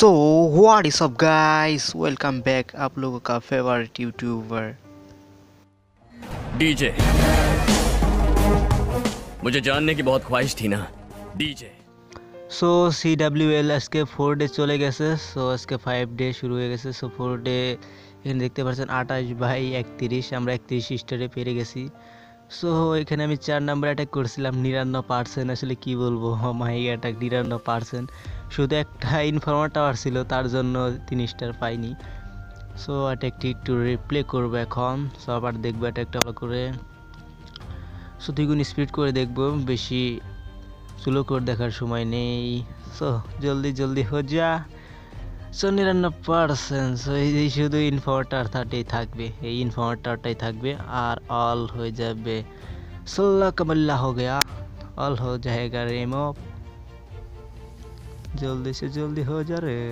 So what is up guys, welcome back आप लोगों का फेवरेट यूट्यूबर डीजे। मुझे जानने की बहुत ख्वाहिश थी ना डीजे। সো CWL আজকে 4 ডে চলে গেছে। সো আজকে 5 ডে শুরু হয়ে গেছে। সো 4 ডে এখানে দেখতে পাচ্ছেন 28/31 আমরা 31 স্টারে পেরে গেছি। সো এখানে আমি 4 নাম্বার অ্যাটাক করছিলাম 99%। আসলে কি বলবো, মাই অ্যাটাক 99%। শুধু একটা ইনফর্মার টাওয়ার ছিল, তার জন্য 3 স্টার পাইনি। সো অ্যাটাকটি একটু রিপ্লে করবো এখন। সো আবার দেখবো অ্যাটাকটা ভালো করে। সো 2 গুণ স্পিড করে দেখবো, বেশি স্লো করে দেখার সময় নেই। সো জলদি হয়ে যা। সো 99%। সো এই শুধু ইনফর্মারটাই থাকবে, এই ইনফর্মারটাই থাকবে আর অল হয়ে যাবে। सल्ला कमल्ला हो गया, ऑल हो जाएगा रेमो। जल्दी से जल्दी हो जा रे।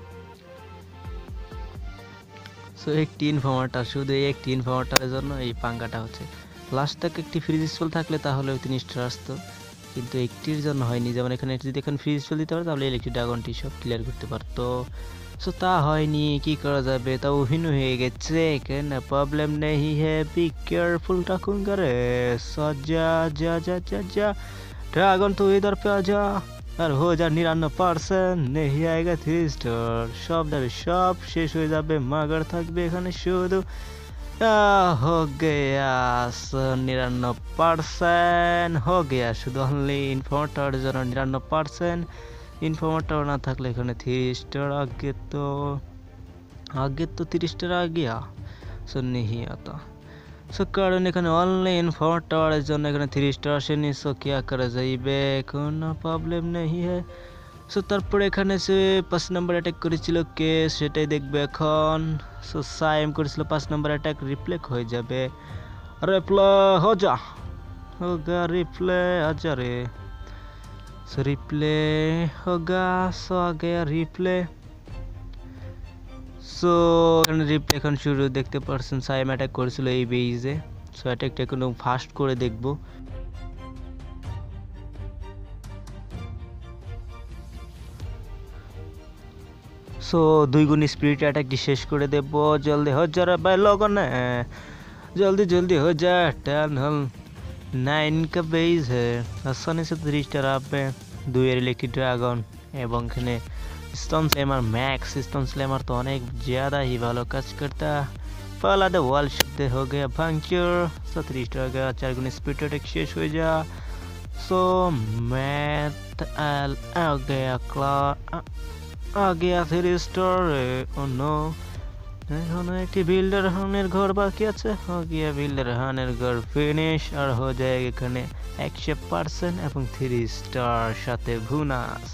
সো একটি ইনফর্মারটা, শুধু একটি ইনফর্মারটার জন্য এই পাঙ্গাটা হচ্ছে। লাস্ট তক একটি ফ্রিজ স্পেল থাকলে তাহলে 3 স্টার আসতো, কিন্তু একটির জন্য হয়নি। যেমন এখানে যদি এখন ফ্রিজ স্পেল দিতে পারে তাহলে ইলেকট্রিক ড্রাগনটি সব ক্লিয়ার করতে পারতো। সো তা হয়নি, কি করা যাবে, তা অভিন হয়ে গেছে। কেন প্রবলেম নেই হে, বি केयरफुल रखूंगा रे। सो जा जा जा जा जा ड्रैगन तो इधर पे आ जा আর हो जा 99%। नहीं आएगा 3 স্টার, সব যাবে, সব শেষ হয়ে যাবে, মাগার থাকবে এখানে শুধু। हो गया 99% हो गया। শুধু অনলি ইনফর্মারটার জন্য 99%। ইনফর্মারটাও না থাকলে এখানে 3 স্টার आगे तो 3 स्टार आ गया। सो नहीं आता। সো কারণ এখানে অনলি ইনফর্মার টাওয়ারের জন্য এখানে 3 স্টার আসেনি। সো কিয়া করা যাইবে, কোনো প্রবলেম নেই হে। সো তারপরে এখানে সে 5 নাম্বার অ্যাটাক করেছিল কে, সেটাই দেখবে এখন। সো সাইম করেছিল 5 নাম্বার অ্যাটাক, রিপ্লে হয়ে যাবে। রিপ্লে हो जा, होगा रिप्ले आजा रे। सो रिप्ले होगा। सो आ गया रिप्ले। সো এখানে রিপ্লে এখন শুরু, দেখতে পাচ্ছেন সাইম অ্যাটাক করেছিল এই বেইজে। সো অ্যাটাকটা এখন ফাস্ট করে দেখবো। সো 2 গুণ স্পিরিট অ্যাটাকটি শেষ করে দেব। জলদি हो जा रे भाई लोगों ने, जल्दी हो जा। 9 का बेस है, आसानी से 3 स्टार आपे 2 এর ইলেকট্রিক ড্রাগন এবং এখানে stone slammer max. Stone slammer तो अनेक ज़्यादा ही भालो काज करता। पहला द वॉल शुद्ध हो गया पंक्चर। सो 3 स्टार आ गया, 4 गुण स्पीड अटैक शेष हो जा। सो मैथ आ गया क्लार आ गया 3 स्टार। ओ नो, এখন একটি বিল্ডার হানের ঘর বাকি আছে। हो गया বিল্ডার হানের ঘর ফিনিশ, আর हो जाएगा এখানে 100% এবং 3 স্টার সাথে বোনাস।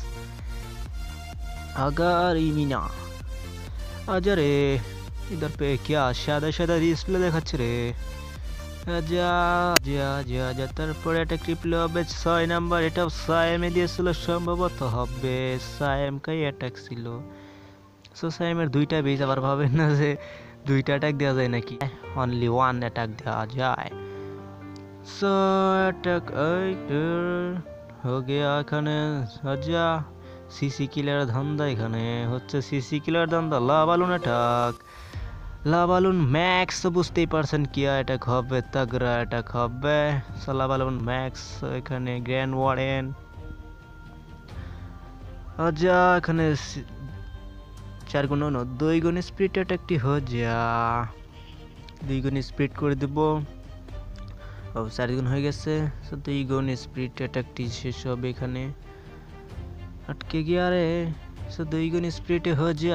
अगर इमिना आजा रे, इधर पे क्या সাদা ডিসপ্লে দেখাচ্ছে রে। যা যা যা যা তারপরে একটা ট্রিপল হবে 6 নাম্বার। এটাও সাইমে দিয়েছিল সম্ভবত, হবে সাইমকাই অ্যাটাক ছিল। সো সাইমের 2টা বেজ, আবার ভাবেন না যে 2টা অ্যাটাক দেওয়া যায় নাকি, অনলি 1 অ্যাটাক দেওয়া যায়। সো অ্যাটাক हो गया এখানে। আজা সিসি কিলার ধান্দা, এখানে হচ্ছে সিসি কিলার ধান্দা। Lavaloon attack, lavaloon max. তো বুঝতেই পারছেন কি অ্যাটাক হবে, তাগড়া অ্যাটাক হবে। So lavaloon max. এখানে গ্র্যান্ড ওয়ারেন আজা, এখানে 4 গুণ 2 গুণ স্পিড অ্যাটাকটি হয়ে যা, 2 গুণ স্পিড করে দেব। ও 4 গুণ হয়ে গেছে। সো 2 গুণ স্পিড অ্যাটাকটি শেষ হবে এখানে। अटके गया रे। सो 2 गुण स्प्रिट हो जा।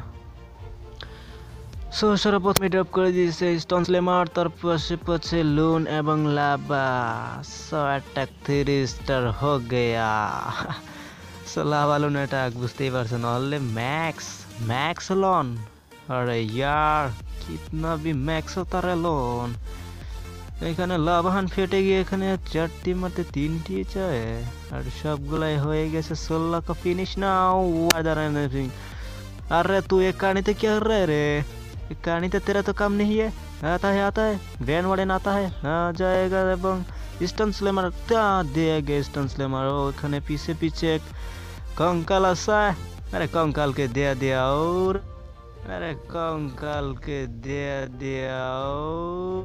सो সর্বপ্রথমে ড্রপ করে দিয়েছে স্টোন স্লেমার, তার পাশে লুন এবং লাভা। সো অ্যাটাক 3 স্টার हो गया। সো লাভা লুন অ্যাটাক, বুঝতেই পারছেন অনলি मैक्स लोन। अरे यार कितना भी मैक्स होता रे लोन। এখানে লাভাহান ফেটে গিয়ে এখানে 4টি মারতে 3টি চায়, আর সবগুলাই হয়ে গেছে। 16 का फिनिश नाउ। अरे तू एक कहानी तो क्या कर रहा है रे, एक कहानी तो तेरा तो काम नहीं है। आता है ग्रैंड वार्डन आता है, आ जाएगा এবং স্টোন স্লেমার দেয়া গে। স্টোন স্লেমার এখানে পিছে এক कंकाल আছে। अरे कंकालকে দেয়া দেও अरे कंकालকে দেয়া দেও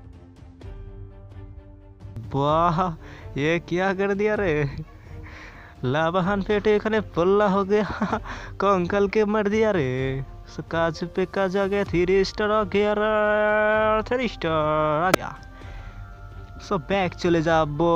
वाह ये क्या कर दिया रे लाभान पेटे এখানে पल्ला हो गया कंकाल के मर दिया रे सो काज पे काज आ गया 3 स्टार आ गया रे 3 स्टार आ गया सो बैक चले जाबो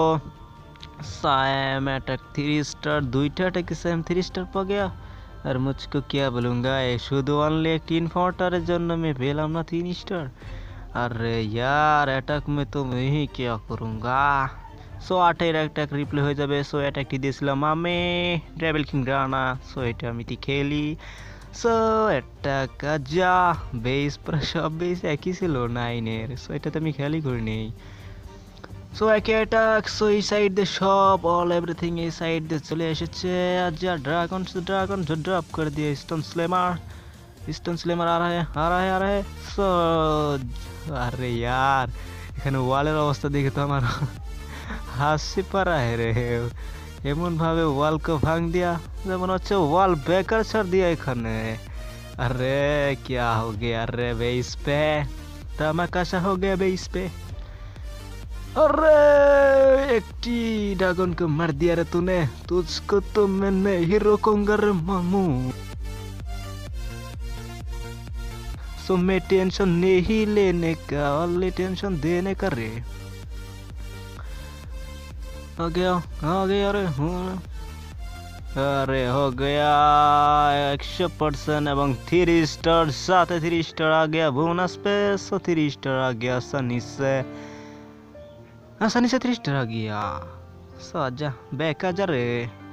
सैम अटैक 3 स्टार दुईटा अटैक सैम 3 स्टार पा गया और मुझको क्या बोलूँगा ये शुद्ध ओनली एक इन्फॉर्टर जन्म में पेलाम ना 3 स्टार अरे यार अटैक में तो मैं ही क्या करूँगा सो 8 अटैक रिप्ले हो जाबे सो अटैक दिएছিলাম আমি ড্রাইভেল কিং রানা সো এটা আমি খেলি সো अटैक যা বেস पर সব বেস একই ছিল 9 এর সো এটা তো আমি খেয়ালই করিনি সো একে অ্যাটাক সো এই সাইড দিয়ে সব অল এভরিথিং এই সাইড দিয়ে চলে এসেছে আচ্ছা ড্রাগন जो ड्रॉप कर दिया स्टोन स्लेमर आ रहा है सो अरे यार এখানে ওয়ালের অবস্থা দেখে তো আমার হাসি পারা है रे এমন ভাবে ওয়ালকে ভাঙ দিয়া যেমন হচ্ছে ওয়াল ব্রেকার ছাড় দিয়া এখানে अरे क्या हो गया रे बेस पे तमाशा हो गया बेस पे अरे एक ड्रैगन को मार दिया रे तूने तुझको तो मैंने हीरो कहूंगा रे मामू सो मैं टेंशन नहीं लेने का ओनली टेंशन देने का रे आ गया अरे हो गया 100% एवं 3 स्टार साथ 3 स्टार आ गया बोनस पे सो 3 स्टार आ गया आसानी से 3 स्टार आ गया सो आजा बैक आजा रे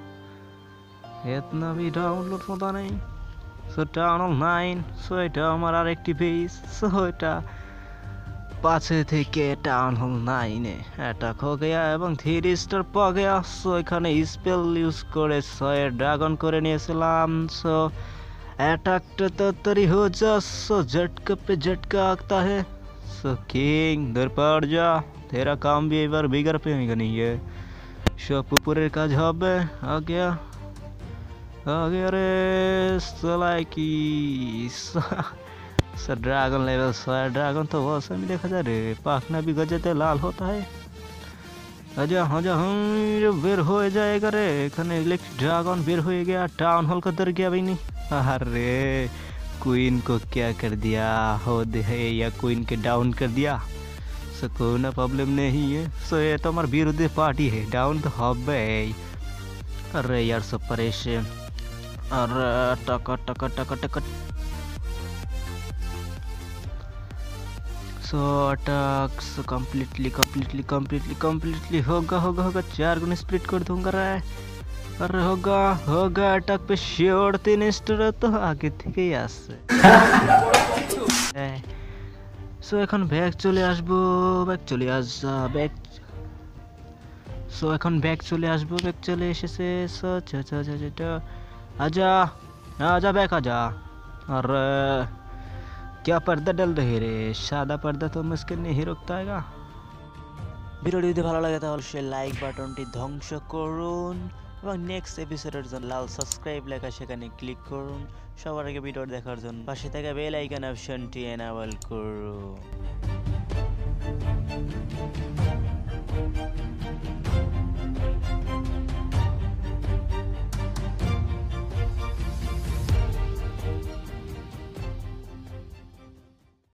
इतना भी डाउनलोड होता नहीं सो टाउन 9 सो এটা আমার আরেকটি বেস সো এটা पाछे থেকে টাউন হল 9 এ অ্যাটাক हो गया এবং 3 স্টার পা गया সো এখানে স্পেল ইউজ করে 6 ড্রাগন করে নিয়েছিলাম সো অ্যাটাকটা তাড়াতাড়ি हो जा सो झटका पे झटका आता है सो किंग दर पर जा तेरा काम भी एक बार बिगर पे नहीं है সব উপরের কাজ হবে आ गया रे सलाइकी सर ड्रैगन लेवल 100 ड्रैगन तो बहुत समय देखा जा रे पाखना भी गजते लाल होता है आजा बेर हो जाएगा रे एखाने इलेक्ट्रिक ड्रैगन बेर हो गया टाउन हॉल का दर गया भाई नहीं अरे क्वीन को क्या कर दिया हो दे है या क्वीन के डाउन कर दिया सो कोई प्रॉब्लम नहीं है सो ये तो हमारे विरोधी पार्टी है डाउन तो হবে अरे यार सब परेशान अरे टक सो अटैक सो कम्प्लीटली होगा 4 गुना स्प्लिट कर दूंगा रे अरे होगा अटैक पे श्योर 3 स्टार तो आगे থেকে আসছে সো এখন ব্যাক চলে আসবো ব্যাক চলে এসেছে সো आजा बैक आजा अरे क्या पर्दा डल रही रे सादा पर्दा तो मुश्किल नहीं रोकता है ভিডিওটি যদি ভালো লাগে তাহলে সেই লাইক বাটনটি ধ্বংস করুন এবং নেক্সট এপিসোডের জন্য লাল সাবস্ক্রাইব লেখা সেখানে ক্লিক করুন সবার আগে ভিডিও দেখার জন্য পাশে থাকা বেল আইকন অপশনটি এনেবল করুন